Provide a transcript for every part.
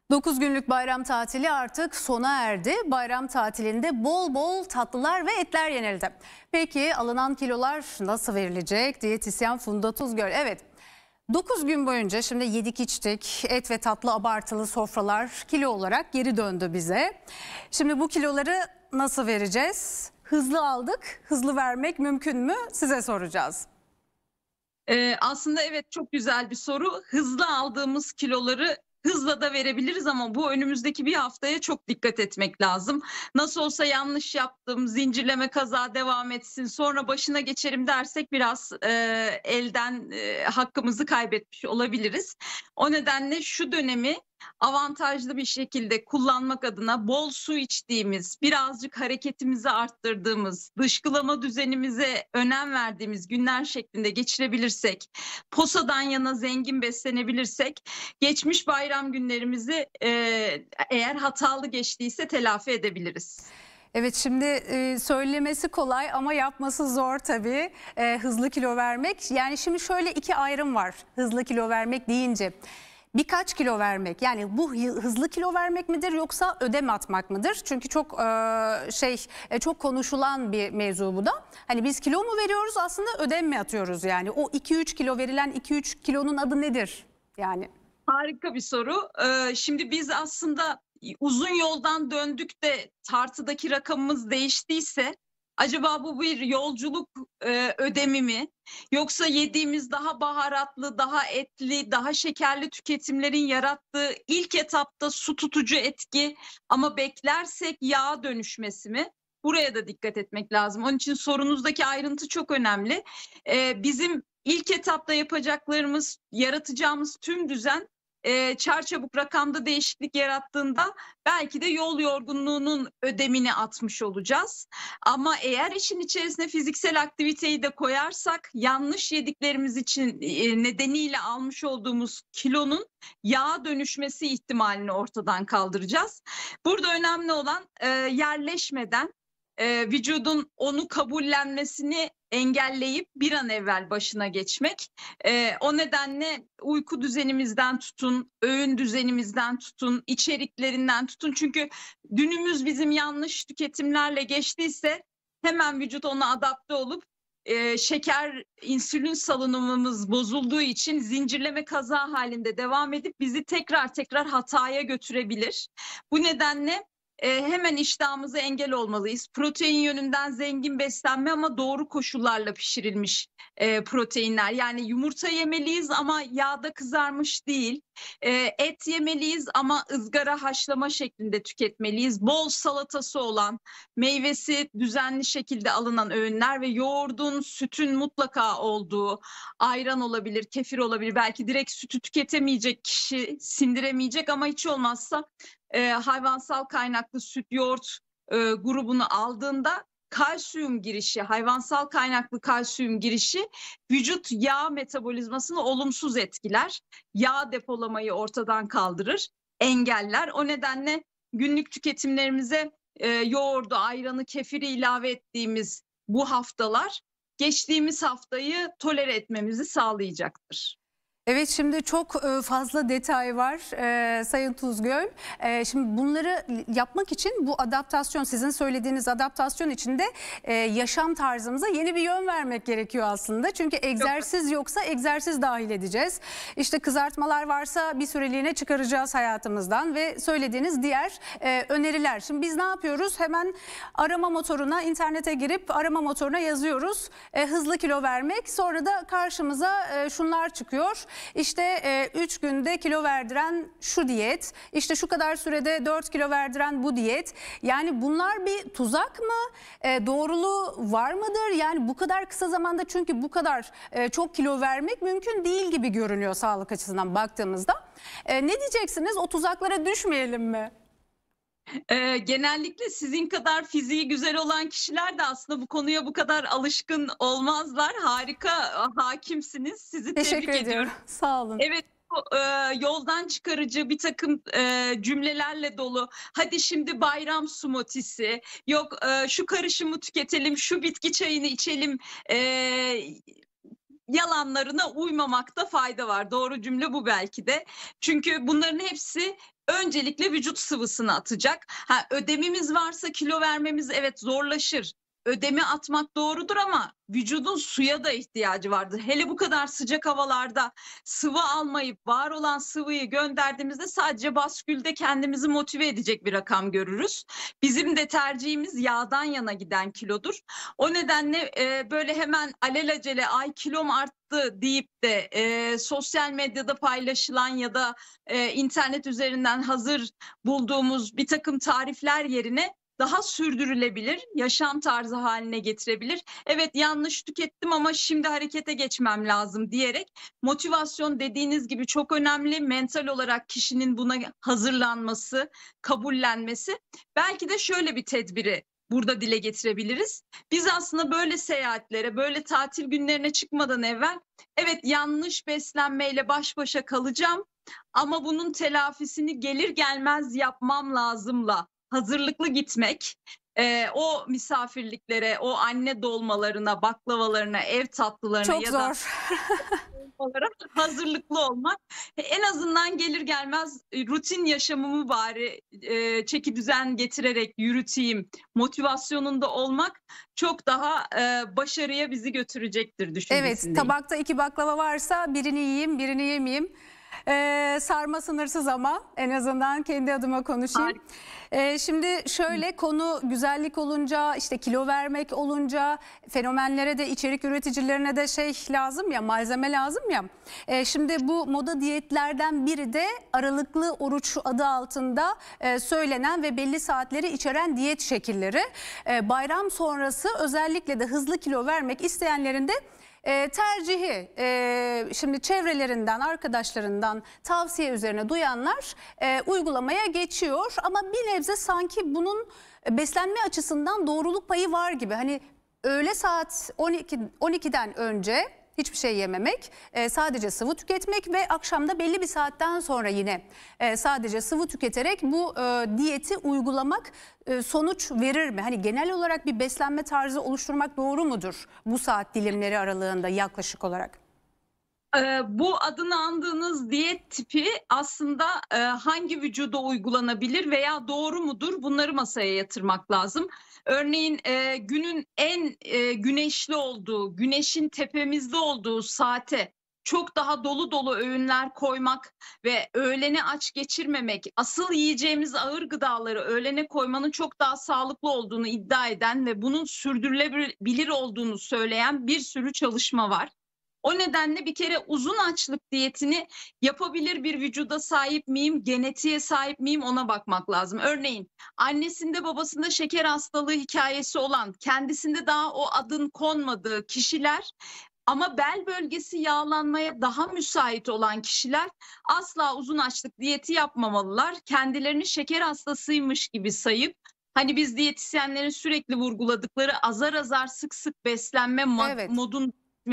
9 günlük bayram tatili artık sona erdi. Bayram tatilinde bol bol tatlılar ve etler yenildi. Peki alınan kilolar nasıl verilecek? Diyetisyen Funda Tuzgöl. Evet. 9 gün boyunca şimdi yedik içtik, et ve tatlı abartılı sofralar kilo olarak geri döndü bize. Şimdi bu kiloları nasıl vereceğiz? Hızlı aldık, hızlı vermek mümkün mü? Size soracağız. Aslında evet, çok güzel bir soru. Hızlı aldığımız kiloları hızla da verebiliriz ama bu önümüzdeki bir haftaya çok dikkat etmek lazım. Nasıl olsa yanlış yaptım, zincirleme kaza devam etsin, sonra başına geçerim dersek biraz elden hakkımızı kaybetmiş olabiliriz. O nedenle şu dönemi avantajlı bir şekilde kullanmak adına bol su içtiğimiz, birazcık hareketimizi arttırdığımız, dışkılama düzenimize önem verdiğimiz günler şeklinde geçirebilirsek, posadan yana zengin beslenebilirsek, geçmiş bayram günlerimizi eğer hatalı geçtiyse telafi edebiliriz. Evet, şimdi söylemesi kolay ama yapması zor tabii. Hızlı kilo vermek. Yani şimdi şöyle iki ayrım var hızlı kilo vermek deyince. Birkaç kilo vermek, yani bu hızlı kilo vermek midir yoksa ödem atmak mıdır? Çünkü çok konuşulan bir mevzu bu da. Hani biz kilo mu veriyoruz, aslında ödem mi atıyoruz yani? O 2-3 kilo verilen 2-3 kilonun adı nedir yani? Harika bir soru. Şimdi biz aslında uzun yoldan döndük de tartıdaki rakamımız değiştiyse acaba bu bir yolculuk ödemi mi? Yoksa yediğimiz daha baharatlı, daha etli, daha şekerli tüketimlerin yarattığı ilk etapta su tutucu etki ama beklersek yağa dönüşmesi mi? Buraya da dikkat etmek lazım. Onun için sorunuzdaki ayrıntı çok önemli. Bizim ilk etapta yapacaklarımız, yaratacağımız tüm düzen çarçabuk rakamda değişiklik yarattığında belki de yol yorgunluğunun ödemini atmış olacağız. Ama eğer işin içerisine fiziksel aktiviteyi de koyarsak yanlış yediklerimiz için nedeniyle almış olduğumuz kilonun yağa dönüşmesi ihtimalini ortadan kaldıracağız. Burada önemli olan yerleşmeden vücudun onu kabullenmesini engelleyip bir an evvel başına geçmek. O nedenle uyku düzenimizden tutun, öğün düzenimizden tutun, içeriklerinden tutun. Çünkü dünümüz bizim yanlış tüketimlerle geçtiyse hemen vücut ona adapte olup şeker, insülin salınımımız bozulduğu için zincirleme kaza halinde devam edip bizi tekrar hataya götürebilir. Bu nedenle hemen iştahımıza engel olmalıyız. Protein yönünden zengin beslenme ama doğru koşullarla pişirilmiş proteinler. Yani yumurta yemeliyiz ama yağda kızarmış değil. Et yemeliyiz ama ızgara haşlama şeklinde tüketmeliyiz. Bol salatası olan, meyvesi düzenli şekilde alınan öğünler ve yoğurdun, sütün mutlaka olduğu, ayran olabilir, kefir olabilir. Belki direkt sütü tüketemeyecek kişi, sindiremeyecek ama hiç olmazsa hayvansal kaynaklı süt, yoğurt grubunu aldığında kalsiyum girişi, hayvansal kaynaklı kalsiyum girişi vücut yağ metabolizmasını olumsuz etkiler. Yağ depolamayı ortadan kaldırır, engeller. O nedenle günlük tüketimlerimize yoğurdu, ayranı, kefiri ilave ettiğimiz bu haftalar geçtiğimiz haftayı tolere etmemizi sağlayacaktır. Evet, şimdi çok fazla detay var Sayın Tuzgöl. Şimdi bunları yapmak için bu adaptasyon, sizin söylediğiniz adaptasyon içinde yaşam tarzımıza yeni bir yön vermek gerekiyor aslında. Çünkü egzersiz yoksa egzersiz dahil edeceğiz. İşte kızartmalar varsa bir süreliğine çıkaracağız hayatımızdan ve söylediğiniz diğer öneriler. Şimdi biz ne yapıyoruz? Hemen arama motoruna, internete girip arama motoruna yazıyoruz. Hızlı kilo vermek, sonra da karşımıza şunlar çıkıyor. İşte 3 günde kilo verdiren şu diyet, işte şu kadar sürede 4 kilo verdiren bu diyet. Yani bunlar bir tuzak mı? Doğruluğu var mıdır? Yani bu kadar kısa zamanda, çünkü bu kadar çok kilo vermek mümkün değil gibi görünüyor sağlık açısından baktığımızda. Ne diyeceksiniz? O tuzaklara düşmeyelim mi? Genellikle sizin kadar fiziği güzel olan kişiler de aslında bu konuya bu kadar alışkın olmazlar. Harika hakimsiniz. Sizi Teşekkür tebrik ediyorum. ediyorum. Sağ olun. Evet, yoldan çıkarıcı bir takım cümlelerle dolu. Hadi şimdi bayram smoothie'si, yok şu karışımı tüketelim, şu bitki çayını içelim. Yalanlarına uymamakta fayda var. Doğru cümle bu belki de. Çünkü bunların hepsi öncelikle vücut sıvısını atacak. Ödemimiz varsa kilo vermemiz evet zorlaşır. Ödemi atmak doğrudur ama vücudun suya da ihtiyacı vardır. Hele bu kadar sıcak havalarda sıvı almayıp var olan sıvıyı gönderdiğimizde sadece baskülde kendimizi motive edecek bir rakam görürüz. Bizim de tercihimiz yağdan yana giden kilodur. O nedenle böyle hemen alelacele ay kilom arttı deyip de sosyal medyada paylaşılan ya da internet üzerinden hazır bulduğumuz bir takım tarifler yerine daha sürdürülebilir yaşam tarzı haline getirebilir. Evet yanlış tükettim ama şimdi harekete geçmem lazım diyerek motivasyon dediğiniz gibi çok önemli. Mental olarak kişinin buna hazırlanması, kabullenmesi. Belki de şöyle bir tedbiri burada dile getirebiliriz. Biz aslında böyle seyahatlere, böyle tatil günlerine çıkmadan evvel evet yanlış beslenmeyle baş başa kalacağım ama bunun telafisini gelir gelmez yapmam lazımla hazırlıklı gitmek, o misafirliklere, o anne dolmalarına, baklavalarına, ev tatlılarına Çok ya zor. da olarak hazırlıklı olmak. En azından gelir gelmez rutin yaşamımı bari çeki düzen getirerek yürüteyim motivasyonunda olmak çok daha başarıya bizi götürecektir Evet, düşüncesindeyim. tabakta 2 baklava varsa birini yiyeyim, birini yemeyeyim. Sarma sınırsız ama en azından kendi adıma konuşayım. Şimdi şöyle konu güzellik olunca, işte kilo vermek olunca fenomenlere de içerik üreticilerine de şey lazım ya, malzeme lazım ya. Şimdi bu moda diyetlerden biri de aralıklı oruç adı altında söylenen ve belli saatleri içeren diyet şekilleri. Bayram sonrası özellikle de hızlı kilo vermek isteyenlerin de tercihi. Şimdi çevrelerinden, arkadaşlarından tavsiye üzerine duyanlar uygulamaya geçiyor ama bir nebze sanki bunun beslenme açısından doğruluk payı var gibi. Hani öğle saat 12'den önce hiçbir şey yememek, sadece sıvı tüketmek ve akşamda belli bir saatten sonra yine sadece sıvı tüketerek bu diyeti uygulamak sonuç verir mi? Hani genel olarak bir beslenme tarzı oluşturmak doğru mudur bu saat dilimleri aralığında yaklaşık olarak? Bu adını andığınız diyet tipi aslında hangi vücuda uygulanabilir veya doğru mudur bunları masaya yatırmak lazım. Örneğin günün en güneşli olduğu, güneşin tepemizde olduğu saate çok daha dolu dolu öğünler koymak ve öğleni aç geçirmemek, asıl yiyeceğimiz ağır gıdaları öğlene koymanın çok daha sağlıklı olduğunu iddia eden ve bunun sürdürülebilir olduğunu söyleyen bir sürü çalışma var. O nedenle bir kere uzun açlık diyetini yapabilir bir vücuda sahip miyim, genetiğe sahip miyim ona bakmak lazım. Örneğin annesinde babasında şeker hastalığı hikayesi olan, kendisinde daha o adın konmadığı kişiler ama bel bölgesi yağlanmaya daha müsait olan kişiler asla uzun açlık diyeti yapmamalılar. Kendilerini şeker hastasıymış gibi sayıp hani biz diyetisyenlerin sürekli vurguladıkları azar azar sık sık beslenme Evet. modun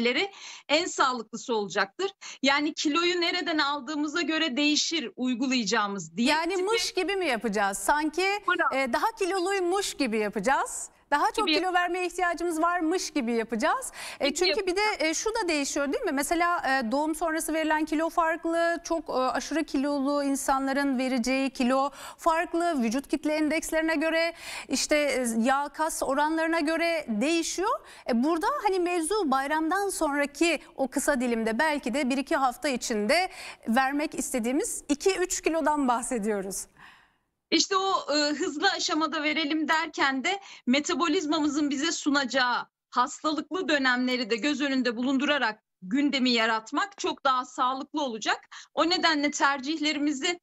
en sağlıklısı olacaktır. Yani kiloyu nereden aldığımıza göre değişir uygulayacağımız diyet Yani tipi. mış gibi mi yapacağız? Sanki Bravo. daha kiloluymuş gibi yapacağız. Daha çok kilo vermeye ihtiyacımız varmış gibi yapacağız. Çünkü bir de şu da değişiyor değil mi? Mesela doğum sonrası verilen kilo farklı, çok aşırı kilolu insanların vereceği kilo farklı, vücut kitle endekslerine göre, işte yağ kas oranlarına göre değişiyor. Burada hani mevzu bayramdan sonraki o kısa dilimde belki de 1-2 hafta içinde vermek istediğimiz 2-3 kilodan bahsediyoruz. İşte o hızlı aşamada verelim derken de metabolizmamızın bize sunacağı hastalıklı dönemleri de göz önünde bulundurarak gündemi yaratmak çok daha sağlıklı olacak. O nedenle tercihlerimizi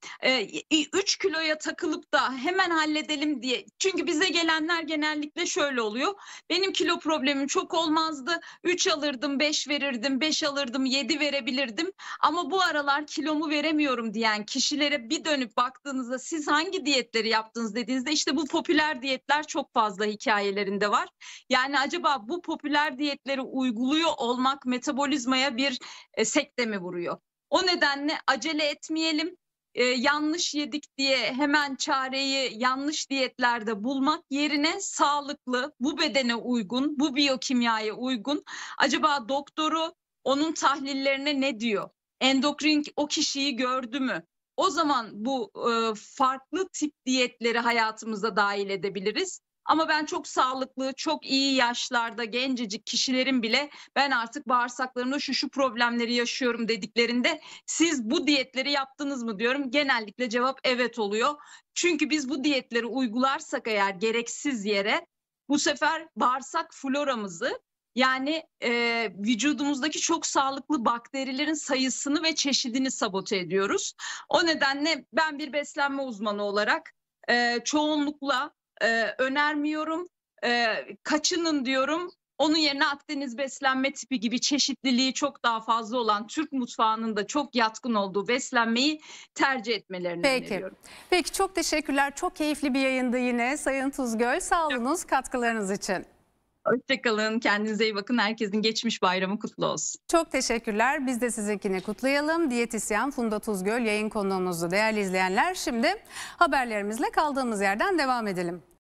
3 kiloya takılıp da hemen halledelim diye. Çünkü bize gelenler genellikle şöyle oluyor. Benim kilo problemim çok olmazdı. 3 alırdım, 5 verirdim, 5 alırdım, 7 verebilirdim. Ama bu aralar kilomu veremiyorum diyen kişilere bir dönüp baktığınızda siz hangi diyetleri yaptınız dediğinizde işte bu popüler diyetler çok fazla hikayelerinde var. Yani acaba bu popüler diyetleri uyguluyor olmak metabolizmaya bir sekte mi vuruyor? O nedenle acele etmeyelim. Yanlış yedik diye hemen çareyi yanlış diyetlerde bulmak yerine sağlıklı, bu bedene uygun, bu biyokimyaya uygun. Acaba doktoru onun tahlillerine ne diyor? Endokrin o kişiyi gördü mü? o zaman bu farklı tip diyetleri hayatımıza dahil edebiliriz. Ama ben çok sağlıklı, çok iyi yaşlarda gencecik kişilerin bile ben artık bağırsaklarımda şu problemleri yaşıyorum dediklerinde siz bu diyetleri yaptınız mı diyorum. Genellikle cevap evet oluyor. Çünkü biz bu diyetleri uygularsak eğer gereksiz yere bu sefer bağırsak floramızı, yani vücudumuzdaki çok sağlıklı bakterilerin sayısını ve çeşidini sabote ediyoruz. O nedenle ben bir beslenme uzmanı olarak çoğunlukla önermiyorum, kaçının diyorum. Onun yerine Akdeniz beslenme tipi gibi çeşitliliği çok daha fazla olan Türk mutfağının da çok yatkın olduğu beslenmeyi tercih etmelerini öneriyorum. Peki çok teşekkürler. Çok keyifli bir yayındı yine Sayın Tuzgöl. Sağ olunuz katkılarınız için. Hoşçakalın, kendinize iyi bakın. Herkesin geçmiş bayramı kutlu olsun. Çok teşekkürler. Biz de sizinkini kutlayalım. Diyetisyen Funda Tuzgöl yayın konuğumuzdu değerli izleyenler. Şimdi haberlerimizle kaldığımız yerden devam edelim.